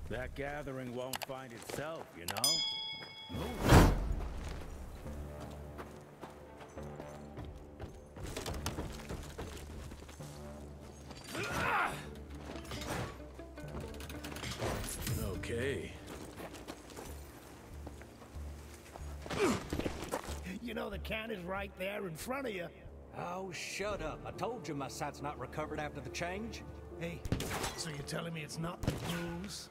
That gathering won't find itself, you know? Move. Okay. You know the can is right there in front of you. Oh, shut up. I told you my sight's not recovered after the change. Hey, so you're telling me it's not the booze?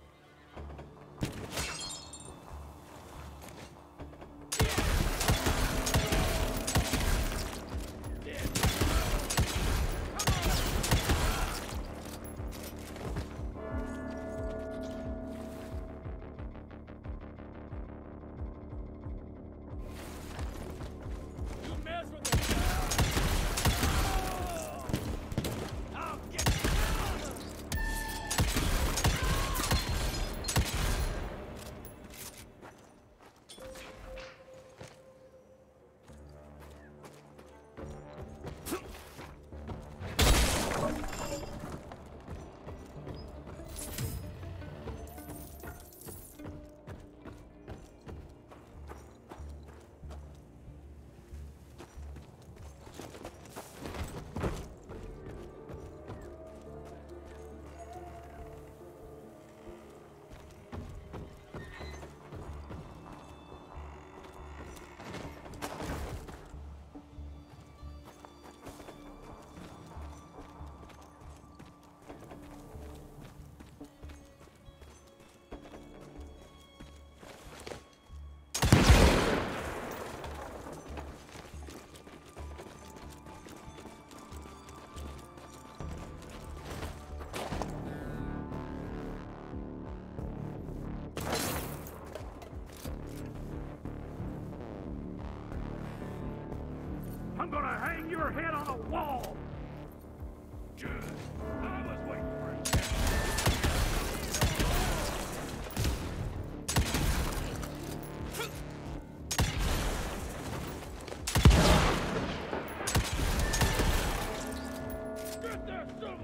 I'm gonna hang your head on a wall! Good. I was waiting for it. Get that silver!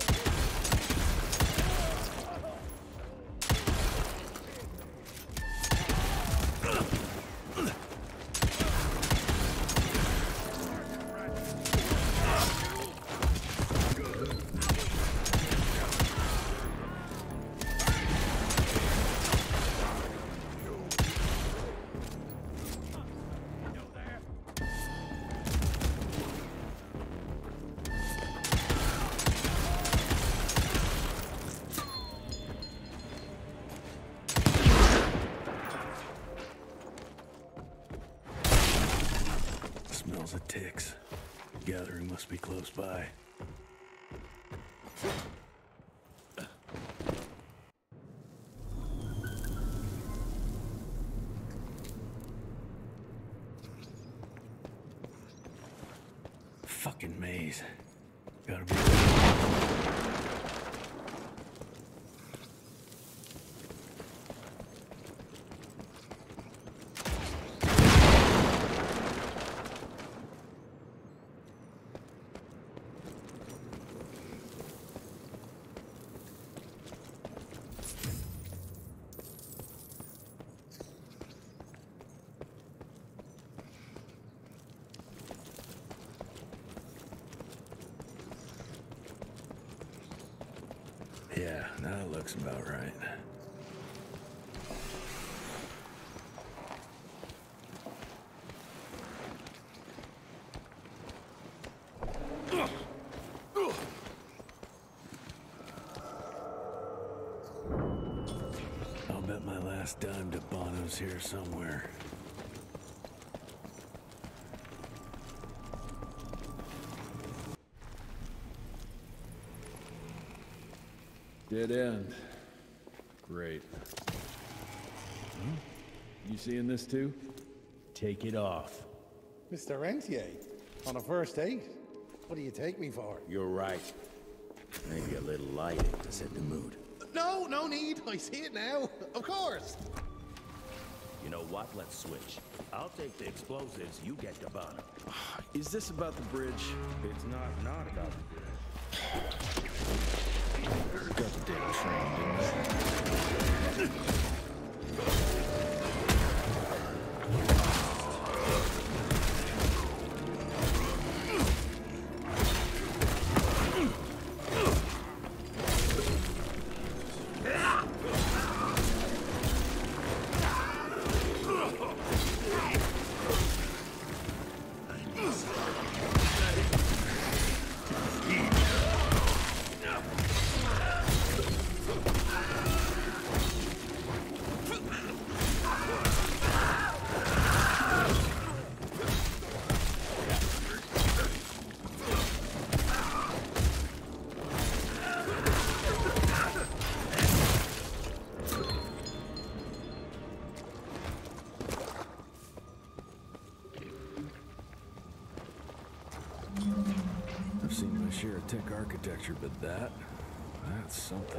Smells of ticks. Gathering must be close by. Fucking maze. Gotta be. Yeah, that looks about right. I'll bet my last dime to Bono's here somewhere. Dead end. Great. You seeing this too? Take it off. Mr. Rentier, on a first date? What do you take me for? You're right. Maybe a little lighting to set the mood. No, no need. I see it now. Of course. You know what? Let's switch. I'll take the explosives, you get the bottom. Is this about the bridge? It's not about the bridge. Got the damn train, didn't it? share of tech architecture, but that's something.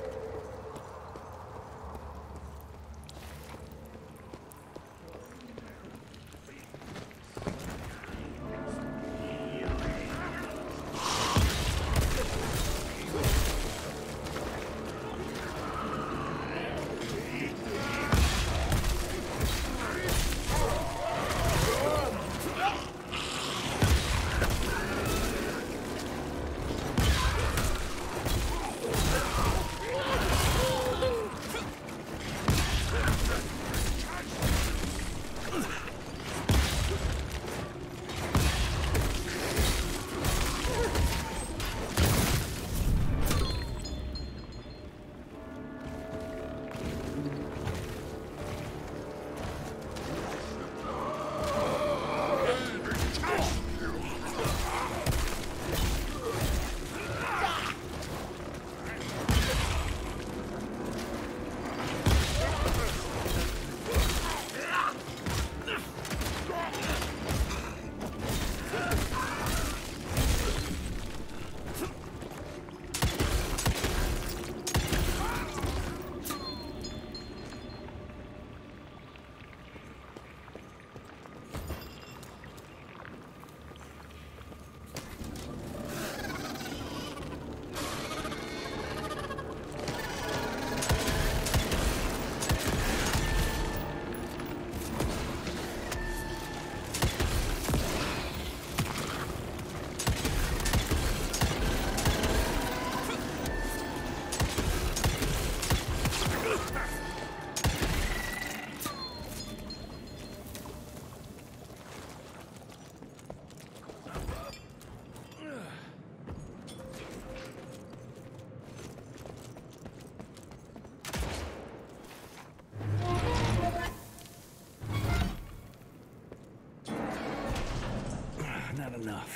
Not enough.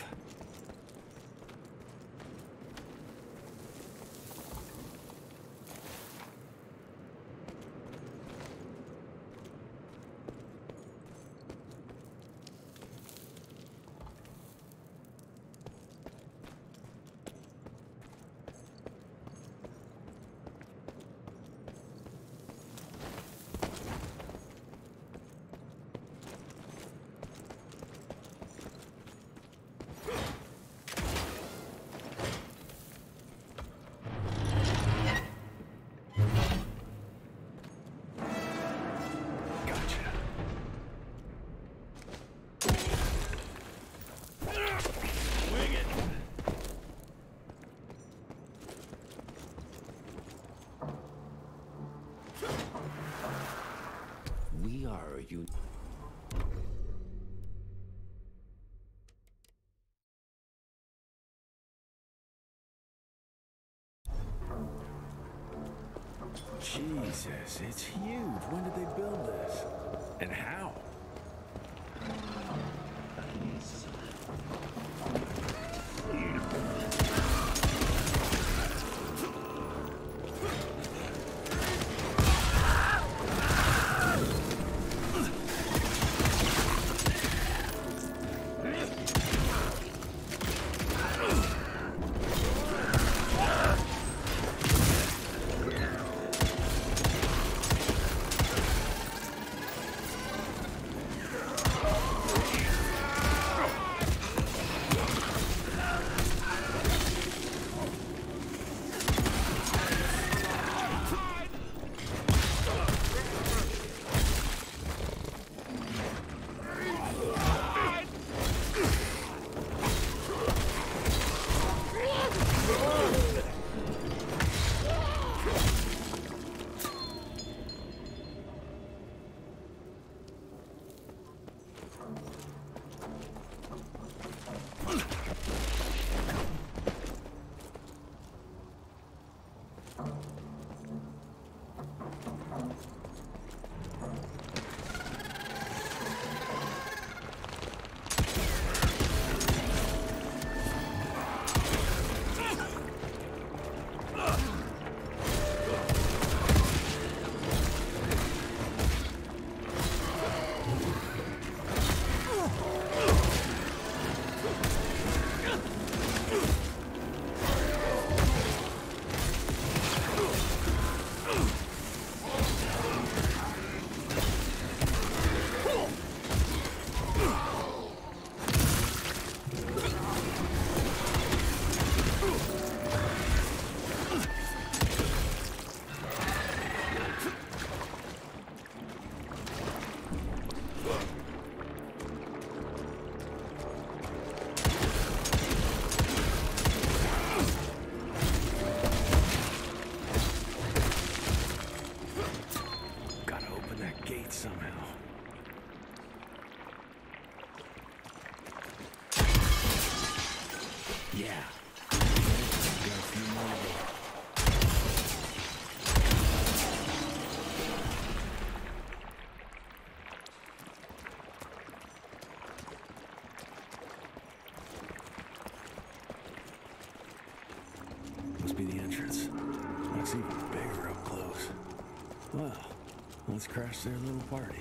You. Jesus, it's huge. When did they build this? And how? somehow. Yeah. Got a few more to go. Must be the entrance. Looks even bigger up close. Well, let's crash their little party.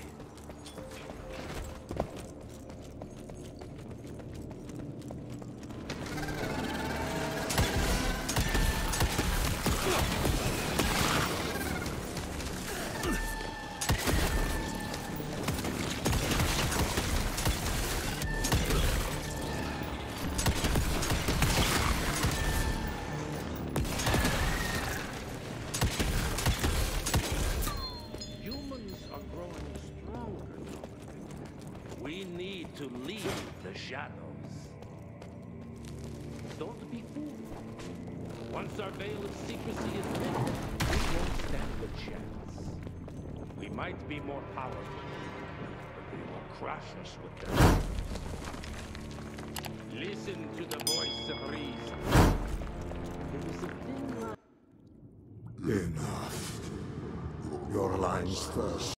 We need to leave the shadows. Don't be fooled. Once our veil of secrecy is lifted, we won't stand a chance. We might be more powerful, but they will crush us with their... Listen to the voice of reason. There is a thin line. Enough. Your lines first.